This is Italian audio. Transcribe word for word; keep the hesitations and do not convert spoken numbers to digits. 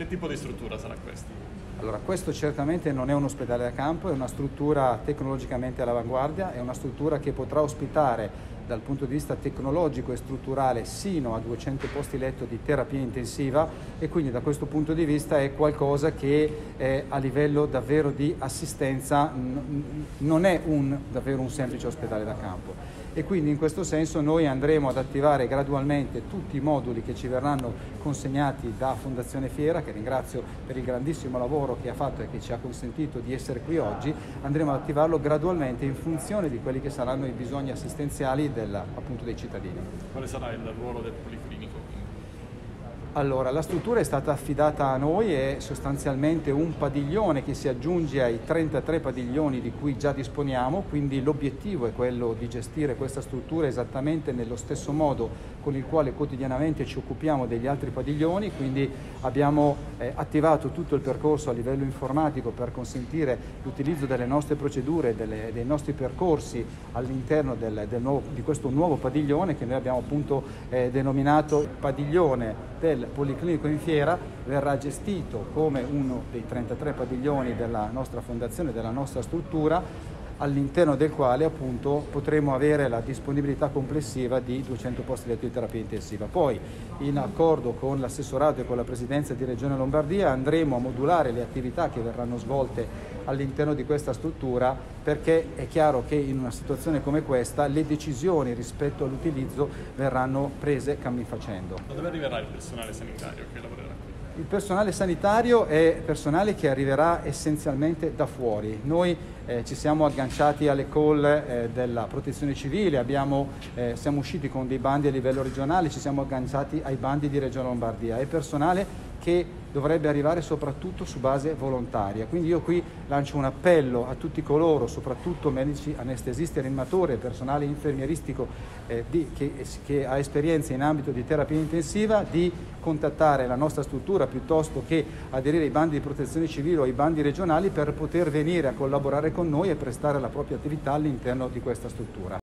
Che tipo di struttura sarà questa? Allora, questo certamente non è un ospedale da campo, è una struttura tecnologicamente all'avanguardia, è una struttura che potrà ospitare dal punto di vista tecnologico e strutturale sino a duecento posti letto di terapia intensiva, e quindi da questo punto di vista è qualcosa che è a livello davvero di assistenza, non è un, davvero un semplice ospedale da campo. E quindi in questo senso noi andremo ad attivare gradualmente tutti i moduli che ci verranno consegnati da Fondazione Fiera, che ringrazio per il grandissimo lavoro che ha fatto e che ci ha consentito di essere qui oggi. Andremo ad attivarlo gradualmente in funzione di quelli che saranno i bisogni assistenziali del, appunto, dei cittadini. Quale sarà il ruolo del Policlinico? Allora, la struttura è stata affidata a noi, è sostanzialmente un padiglione che si aggiunge ai trentatré padiglioni di cui già disponiamo, quindi l'obiettivo è quello di gestire questa struttura esattamente nello stesso modo con il quale quotidianamente ci occupiamo degli altri padiglioni, quindi abbiamo eh, attivato tutto il percorso a livello informatico per consentire l'utilizzo delle nostre procedure, delle, dei nostri percorsi all'interno del, del di questo nuovo padiglione che noi abbiamo appunto eh, denominato padiglione del Policlinico in Fiera. Verrà gestito come uno dei trentatré padiglioni della nostra fondazione, della nostra struttura, all'interno del quale appunto potremo avere la disponibilità complessiva di duecento posti letto di terapia intensiva. Poi, in accordo con l'assessorato e con la Presidenza di Regione Lombardia, andremo a modulare le attività che verranno svolte all'interno di questa struttura, perché è chiaro che in una situazione come questa le decisioni rispetto all'utilizzo verranno prese cammin facendo. Da dove arriverà il personale sanitario che lavorerà qui? Il personale sanitario è personale che arriverà essenzialmente da fuori. Noi eh, ci siamo agganciati alle call eh, della Protezione Civile, abbiamo, eh, siamo usciti con dei bandi a livello regionale, ci siamo agganciati ai bandi di Regione Lombardia. È personale che dovrebbe arrivare soprattutto su base volontaria. Quindi io qui lancio un appello a tutti coloro, soprattutto medici, anestesisti, rianimatori e personale infermieristico eh, di, che, che ha esperienza in ambito di terapia intensiva, di contattare la nostra struttura piuttosto che aderire ai bandi di protezione civile o ai bandi regionali per poter venire a collaborare con noi e prestare la propria attività all'interno di questa struttura.